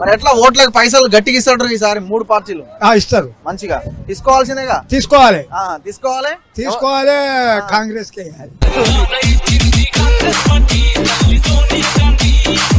మరి ఎట్లా ఓట్లకు పైసలు గట్టిగా ఇస్తాడు ఈసారి 3 పార్టీలు ఇస్తారు మంచిగా తీసుకోవాల్సిందేగా తీసుకోవాలి తీసుకోవాలి కాంగ్రెస్ కే